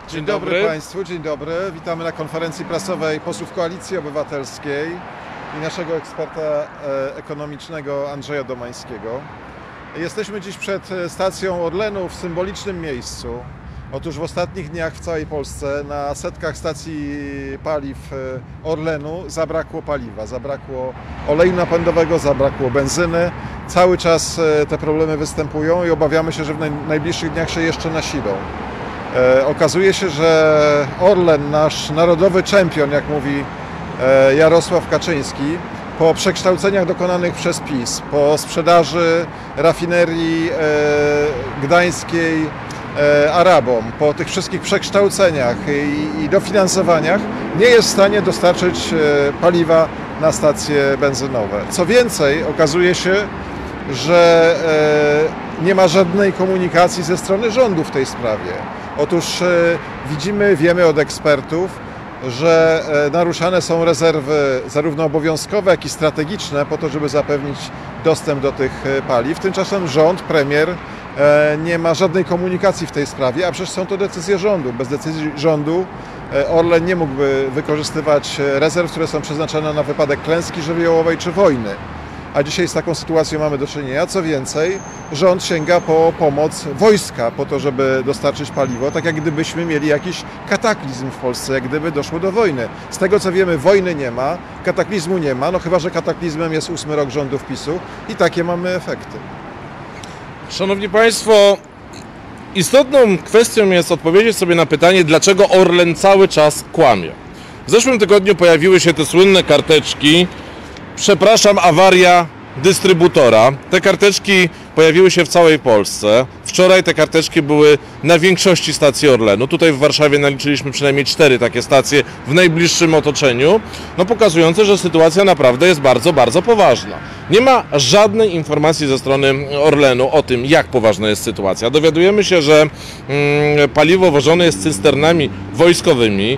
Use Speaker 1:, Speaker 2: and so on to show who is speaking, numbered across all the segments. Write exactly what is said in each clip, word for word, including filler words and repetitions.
Speaker 1: Dzień,
Speaker 2: Dzień
Speaker 1: dobry.
Speaker 2: dobry
Speaker 1: Państwu, dzień dobry. Witamy na konferencji prasowej posłów Koalicji Obywatelskiej i naszego eksperta e, ekonomicznego Andrzeja Domańskiego. Jesteśmy dziś przed stacją Orlenu w symbolicznym miejscu. Otóż w ostatnich dniach w całej Polsce na setkach stacji paliw Orlenu zabrakło paliwa, zabrakło oleju napędowego, zabrakło benzyny. Cały czas te problemy występują i obawiamy się, że w najbliższych dniach się jeszcze nasilą. E, okazuje się, że Orlen, nasz narodowy czempion, jak mówi e, Jarosław Kaczyński, po przekształceniach dokonanych przez PiS, po sprzedaży rafinerii e, gdańskiej e, Arabom, po tych wszystkich przekształceniach i, i dofinansowaniach nie jest w stanie dostarczyć e, paliwa na stacje benzynowe. Co więcej, okazuje się, że e, nie ma żadnej komunikacji ze strony rządu w tej sprawie. Otóż e, widzimy, wiemy od ekspertów, że e, naruszane są rezerwy zarówno obowiązkowe, jak i strategiczne po to, żeby zapewnić dostęp do tych e, paliw. Tymczasem rząd, premier e, nie ma żadnej komunikacji w tej sprawie, a przecież są to decyzje rządu. Bez decyzji rządu e, Orlen nie mógłby wykorzystywać rezerw, które są przeznaczone na wypadek klęski żywiołowej czy wojny. A dzisiaj z taką sytuacją mamy do czynienia. Co więcej, rząd sięga po pomoc wojska po to, żeby dostarczyć paliwo, tak jak gdybyśmy mieli jakiś kataklizm w Polsce, jak gdyby doszło do wojny. Z tego co wiemy, wojny nie ma, kataklizmu nie ma, no chyba że kataklizmem jest ósmy rok rządów PiSu i takie mamy efekty.
Speaker 2: Szanowni Państwo, istotną kwestią jest odpowiedzieć sobie na pytanie, dlaczego Orlen cały czas kłamie. W zeszłym tygodniu pojawiły się te słynne karteczki: przepraszam, awaria dystrybutora. Te karteczki pojawiły się w całej Polsce. Wczoraj te karteczki były na większości stacji Orlenu. Tutaj w Warszawie naliczyliśmy przynajmniej cztery takie stacje w najbliższym otoczeniu, no pokazujące, że sytuacja naprawdę jest bardzo, bardzo poważna. Nie ma żadnej informacji ze strony Orlenu o tym, jak poważna jest sytuacja. Dowiadujemy się, że mm, paliwo wożone jest cysternami wojskowymi.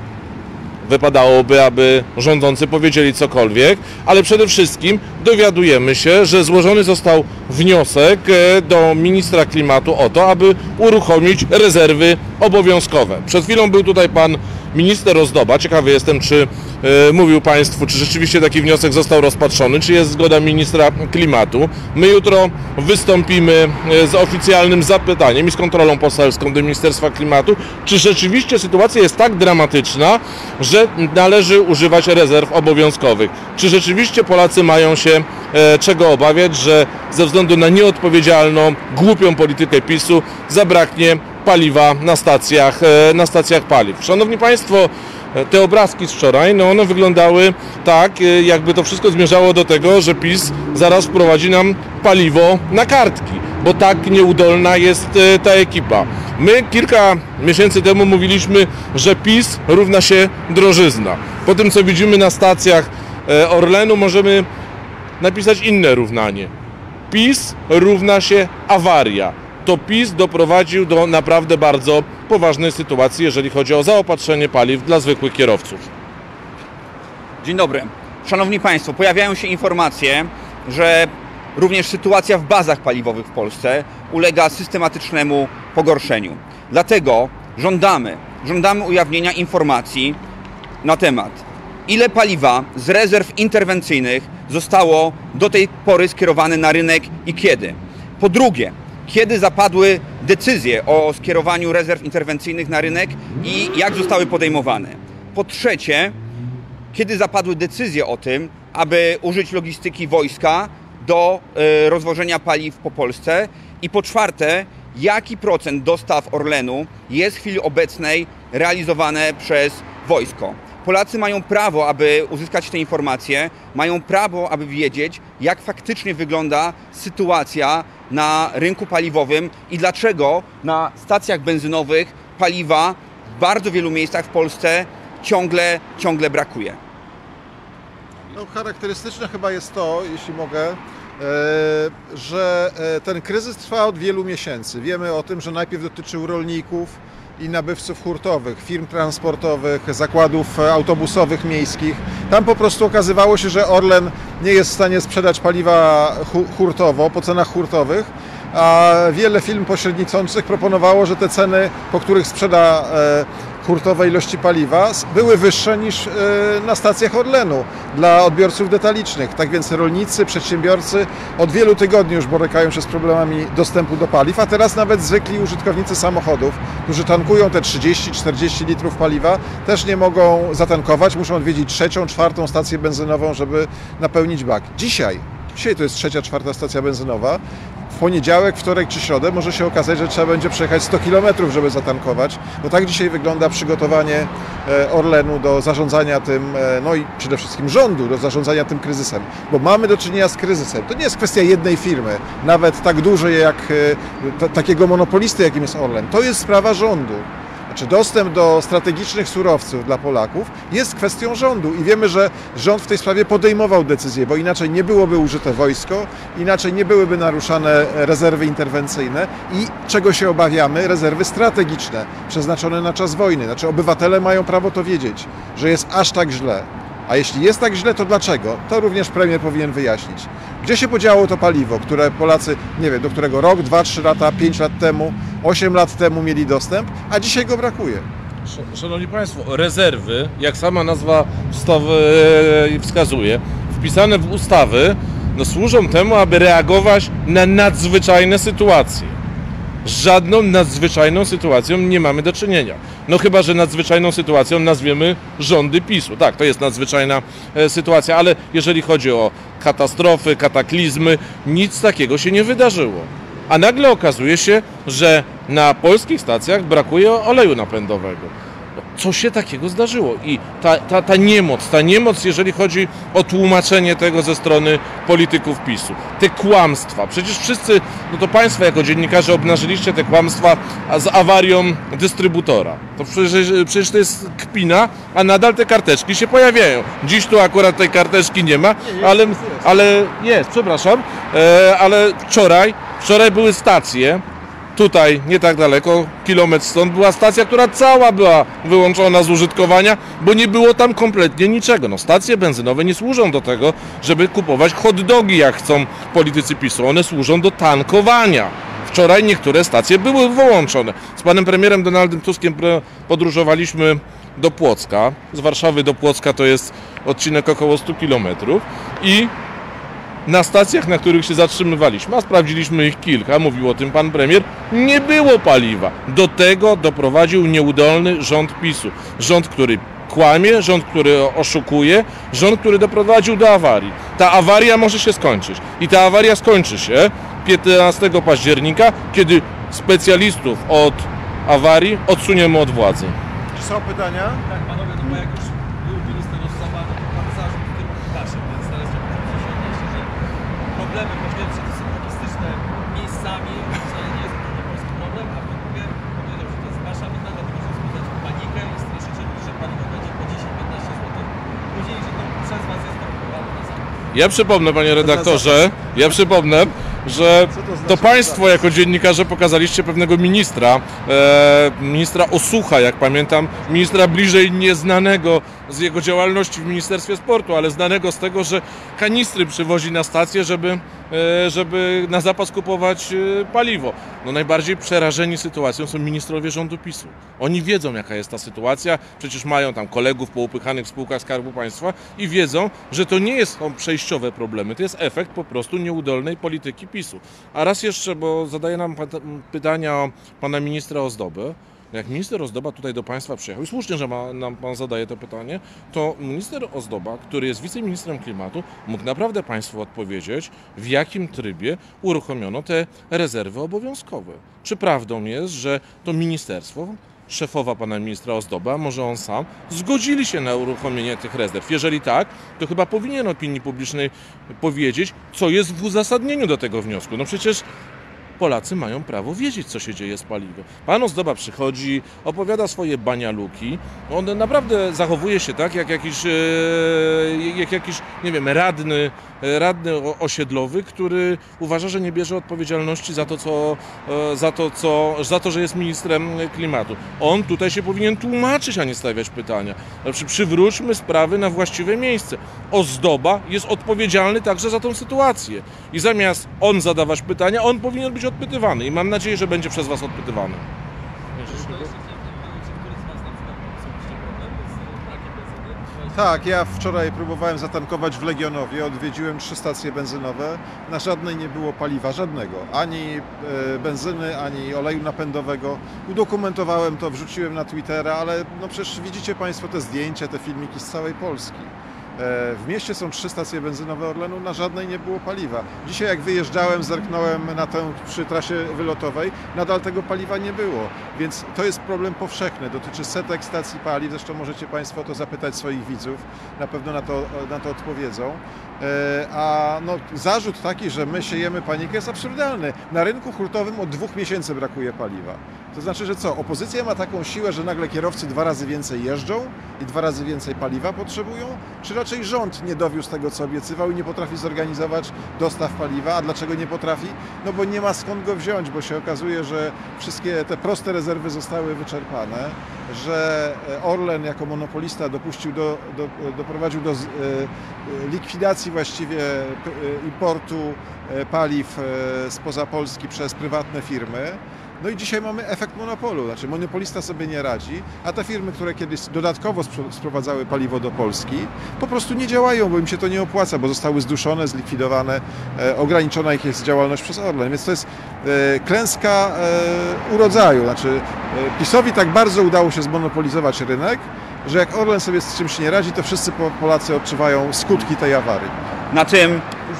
Speaker 2: Wypadałoby, aby rządzący powiedzieli cokolwiek, ale przede wszystkim dowiadujemy się, że złożony został wniosek do ministra klimatu o to, aby uruchomić rezerwy obowiązkowe. Przed chwilą był tutaj pan minister Ozdoba. Ciekawy jestem, czy e, mówił Państwu, czy rzeczywiście taki wniosek został rozpatrzony, czy jest zgoda ministra klimatu. My jutro wystąpimy z oficjalnym zapytaniem i z kontrolą poselską do Ministerstwa Klimatu, czy rzeczywiście sytuacja jest tak dramatyczna, że należy używać rezerw obowiązkowych. Czy rzeczywiście Polacy mają się e, czego obawiać, że ze względu na nieodpowiedzialną, głupią politykę PiSu zabraknie paliwa na stacjach, na stacjach paliw. Szanowni Państwo, te obrazki z wczoraj, no one wyglądały tak, jakby to wszystko zmierzało do tego, że PiS zaraz wprowadzi nam paliwo na kartki, bo tak nieudolna jest ta ekipa. My kilka miesięcy temu mówiliśmy, że PiS równa się drożyzna. Po tym, co widzimy na stacjach Orlenu, możemy napisać inne równanie. PiS równa się awaria. To PiS doprowadził do naprawdę bardzo poważnej sytuacji, jeżeli chodzi o zaopatrzenie paliw dla zwykłych kierowców.
Speaker 3: Dzień dobry. Szanowni Państwo, pojawiają się informacje, że również sytuacja w bazach paliwowych w Polsce ulega systematycznemu pogorszeniu. Dlatego żądamy, żądamy ujawnienia informacji na temat, ile paliwa z rezerw interwencyjnych zostało do tej pory skierowane na rynek i kiedy. Po drugie, kiedy zapadły decyzje o skierowaniu rezerw interwencyjnych na rynek i jak zostały podejmowane. Po trzecie, kiedy zapadły decyzje o tym, aby użyć logistyki wojska do y, rozwożenia paliw po Polsce. I po czwarte, jaki procent dostaw Orlenu jest w chwili obecnej realizowane przez wojsko. Polacy mają prawo, aby uzyskać te informacje, mają prawo, aby wiedzieć, jak faktycznie wygląda sytuacja na rynku paliwowym i dlaczego na stacjach benzynowych paliwa w bardzo wielu miejscach w Polsce ciągle, ciągle brakuje.
Speaker 1: No, charakterystyczne chyba jest to, jeśli mogę, e, że ten kryzys trwa od wielu miesięcy. Wiemy o tym, że najpierw dotyczył rolników i nabywców hurtowych, firm transportowych, zakładów autobusowych miejskich. Tam po prostu okazywało się, że Orlen nie jest w stanie sprzedać paliwa hurtowo, po cenach hurtowych a wiele firm pośredniczących proponowało, że te ceny, po których sprzeda hurtowe ilości paliwa, były wyższe niż na stacjach Orlenu dla odbiorców detalicznych. Tak więc rolnicy, przedsiębiorcy od wielu tygodni już borykają się z problemami dostępu do paliw, a teraz nawet zwykli użytkownicy samochodów, którzy tankują te trzydzieści czterdzieści litrów paliwa, też nie mogą zatankować, muszą odwiedzić trzecią, czwartą stację benzynową, żeby napełnić bak. Dzisiaj, dzisiaj to jest trzecia, czwarta stacja benzynowa. W poniedziałek, wtorek czy środę może się okazać, że trzeba będzie przejechać sto kilometrów, żeby zatankować. Bo tak dzisiaj wygląda przygotowanie Orlenu do zarządzania tym, no i przede wszystkim rządu do zarządzania tym kryzysem. Bo mamy do czynienia z kryzysem. To nie jest kwestia jednej firmy, nawet tak dużej jak t- takiego monopolisty, jakim jest Orlen. To jest sprawa rządu. Znaczy dostęp do strategicznych surowców dla Polaków jest kwestią rządu i wiemy, że rząd w tej sprawie podejmował decyzje, bo inaczej nie byłoby użyte wojsko, inaczej nie byłyby naruszane rezerwy interwencyjne i czego się obawiamy? Rezerwy strategiczne, przeznaczone na czas wojny. Znaczy obywatele mają prawo to wiedzieć, że jest aż tak źle. A jeśli jest tak źle, to dlaczego? To również premier powinien wyjaśnić. Gdzie się podziało to paliwo, które Polacy, nie wiem, do którego rok, dwa, trzy lata, pięć lat temu, osiem lat temu mieli dostęp, a dzisiaj go brakuje.
Speaker 2: Szanowni Państwo, rezerwy, jak sama nazwa wskazuje, wpisane w ustawy, no, służą temu, aby reagować na nadzwyczajne sytuacje. Z żadną nadzwyczajną sytuacją nie mamy do czynienia. No chyba, że nadzwyczajną sytuacją nazwiemy rządy PiSu. Tak, to jest nadzwyczajna e, sytuacja, ale jeżeli chodzi o katastrofy, kataklizmy, nic takiego się nie wydarzyło. A nagle okazuje się, że na polskich stacjach brakuje oleju napędowego. Co się takiego zdarzyło? I ta, ta, ta niemoc, ta niemoc, jeżeli chodzi o tłumaczenie tego ze strony polityków PiSu. Te kłamstwa. Przecież wszyscy, no to Państwo jako dziennikarze obnażyliście te kłamstwa z awarią dystrybutora. To przecież, przecież to jest kpina, a nadal te karteczki się pojawiają. Dziś tu akurat tej karteczki nie ma, ale, ale jest, przepraszam, e, ale wczoraj, wczoraj były stacje. Tutaj, nie tak daleko, kilometr stąd, była stacja, która cała była wyłączona z użytkowania, bo nie było tam kompletnie niczego. No, stacje benzynowe nie służą do tego, żeby kupować hot dogi, jak chcą politycy PiSu. One służą do tankowania. Wczoraj niektóre stacje były wyłączone. Z panem premierem Donaldem Tuskiem podróżowaliśmy do Płocka. Z Warszawy do Płocka to jest odcinek około stu kilometrów i na stacjach, na których się zatrzymywaliśmy, a sprawdziliśmy ich kilka, mówił o tym pan premier, nie było paliwa. Do tego doprowadził nieudolny rząd PiSu. Rząd, który kłamie, rząd, który oszukuje, rząd, który doprowadził do awarii. Ta awaria może się skończyć. I ta awaria skończy się piętnastego października, kiedy specjalistów od awarii odsuniemy od władzy.
Speaker 1: Czy są pytania?
Speaker 4: Tak, panowie, no bo jak już był minister Rozsoba, no to pan zarzut w kierunku waszym, więc należy się odnieść, że problemy po pierwsze to są logistyczne miejscami, co nie jest tylko polski problem, a po drugie powiedział, że to jest wasza wina, dlatego że wzbudzać panikę i straszycie ludzi, że paliwo będzie po dziesięć piętnaście złotych. Później, że to przez was jest produkowane na zachód.
Speaker 2: Ja przypomnę, panie redaktorze, ja przypomnę, że to państwo jako dziennikarze pokazaliście pewnego ministra, e, ministra Osucha, jak pamiętam, ministra bliżej nieznanego z jego działalności w Ministerstwie Sportu, ale znanego z tego, że kanistry przywozi na stację, żeby, e, żeby na zapas kupować e, paliwo. No najbardziej przerażeni sytuacją są ministrowie rządu PiSu. Oni wiedzą, jaka jest ta sytuacja, przecież mają tam kolegów poupychanych w spółkach Skarbu Państwa i wiedzą, że to nie jest są przejściowe problemy, to jest efekt po prostu nieudolnej polityki PiSu. A raz jeszcze, bo zadaje nam pytania o pana ministra Ozdobę. Jak minister Ozdoba tutaj do państwa przyjechał, i słusznie, że ma, nam pan zadaje to pytanie, to minister Ozdoba, który jest wiceministrem klimatu, mógł naprawdę państwu odpowiedzieć, w jakim trybie uruchomiono te rezerwy obowiązkowe. Czy prawdą jest, że to ministerstwo, szefowa pana ministra Ozdoba, może on sam, zgodzili się na uruchomienie tych rezerw? Jeżeli tak, to chyba powinien opinii publicznej powiedzieć, co jest w uzasadnieniu do tego wniosku. No przecież Polacy mają prawo wiedzieć, co się dzieje z paliwem. Pan Ozdoba przychodzi, opowiada swoje banialuki. On naprawdę zachowuje się tak, jak jakiś, jak jakiś nie wiem, radny, radny osiedlowy, który uważa, że nie bierze odpowiedzialności za to, co, za to, co, za to, że jest ministrem klimatu. On tutaj się powinien tłumaczyć, a nie stawiać pytania. Znaczy, przywróćmy sprawy na właściwe miejsce. Ozdoba jest odpowiedzialny także za tą sytuację. I zamiast on zadawać pytania, on powinien być odpytywany. I mam nadzieję, że będzie przez Was odpytywany.
Speaker 4: To jeszcze nie wiem, czy któryś z Was na przykład ma osobiście problem z brakiem benzyny?
Speaker 1: Tak, ja wczoraj próbowałem zatankować w Legionowie, odwiedziłem trzy stacje benzynowe, na żadnej nie było paliwa, żadnego, ani e, benzyny, ani oleju napędowego. Udokumentowałem to, wrzuciłem na Twittera, ale no przecież widzicie Państwo te zdjęcia, te filmiki z całej Polski. E, W mieście są trzy stacje benzynowe Orlenu, na żadnej nie było paliwa. Dzisiaj jak wyjeżdżałem, zerknąłem na tę przy trasie wylotowej, nadal tego paliwa nie było. Więc to jest problem powszechny, dotyczy setek stacji paliw, zresztą możecie Państwo o to zapytać swoich widzów, na pewno na to, na to odpowiedzą. E, A no, zarzut taki, że my siejemy panikę, jest absurdalny. Na rynku hurtowym od dwóch miesięcy brakuje paliwa. To znaczy, że co? Opozycja ma taką siłę, że nagle kierowcy dwa razy więcej jeżdżą i dwa razy więcej paliwa potrzebują? Czy raczej rząd nie dowiózł tego, co obiecywał i nie potrafi zorganizować dostaw paliwa? A dlaczego nie potrafi? No bo nie ma skąd go wziąć, bo się okazuje, że wszystkie te proste rezerwy zostały wyczerpane, że Orlen jako monopolista dopuścił do, do, doprowadził do z- e, likwidacji właściwie p- e, importu e, paliw e, spoza Polski przez prywatne firmy. No i dzisiaj mamy efekt monopolu, znaczy monopolista sobie nie radzi, a te firmy, które kiedyś dodatkowo spro- sprowadzały paliwo do Polski, po prostu nie działają, bo im się to nie opłaca, bo zostały zduszone, zlikwidowane, e, ograniczona ich jest działalność przez Orlen. Więc to jest e, klęska e, urodzaju, znaczy e, PiS-owi tak bardzo udało się zmonopolizować rynek, że jak Orlen sobie z czymś nie radzi, to wszyscy po- Polacy odczuwają skutki tej awarii.
Speaker 3: Na tym,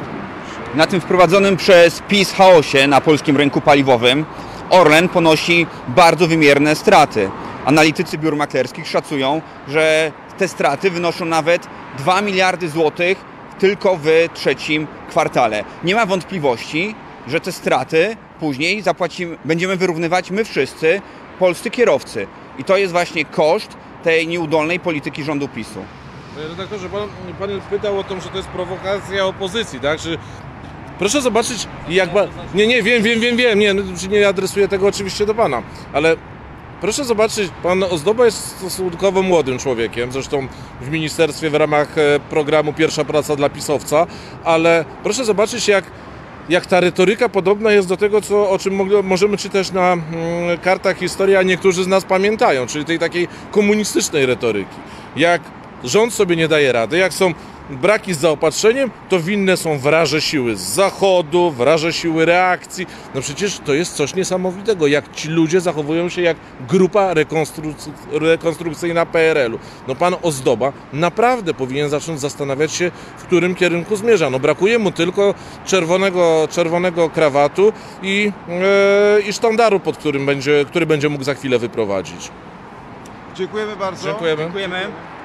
Speaker 3: na tym wprowadzonym przez PiS chaosie na polskim rynku paliwowym Orlen ponosi bardzo wymierne straty. Analitycy biur maklerskich szacują, że te straty wynoszą nawet dwa miliardy złotych tylko w trzecim kwartale. Nie ma wątpliwości, że te straty później zapłacimy, będziemy wyrównywać my wszyscy, polscy kierowcy. I to jest właśnie koszt tej nieudolnej polityki rządu PiSu.
Speaker 2: Panie redaktorze, pan, pan pytał o to, że to jest prowokacja opozycji, tak? Czy... Proszę zobaczyć, jak... Ba... Nie, nie, wiem, wiem, wiem, wiem, nie, no, nie adresuję tego oczywiście do pana, ale proszę zobaczyć, pan Ozdoba jest stosunkowo młodym człowiekiem, zresztą w ministerstwie w ramach e, programu Pierwsza Praca dla pisowca, ale proszę zobaczyć, jak jak ta retoryka podobna jest do tego, co, o czym mogli, możemy czytać na mm, kartach historii, a niektórzy z nas pamiętają, czyli tej takiej komunistycznej retoryki. Jak rząd sobie nie daje rady, jak są braki z zaopatrzeniem, to winne są wraże siły z zachodu, wraże siły reakcji. No przecież to jest coś niesamowitego, jak ci ludzie zachowują się jak grupa rekonstruk- rekonstrukcyjna P R L u. No pan Ozdoba naprawdę powinien zacząć zastanawiać się, w którym kierunku zmierza. No brakuje mu tylko czerwonego, czerwonego krawatu i, e, i sztandaru, pod którym będzie, który będzie mógł za chwilę wyprowadzić.
Speaker 1: Dziękujemy bardzo.
Speaker 2: Dziękujemy.
Speaker 3: Dziękujemy.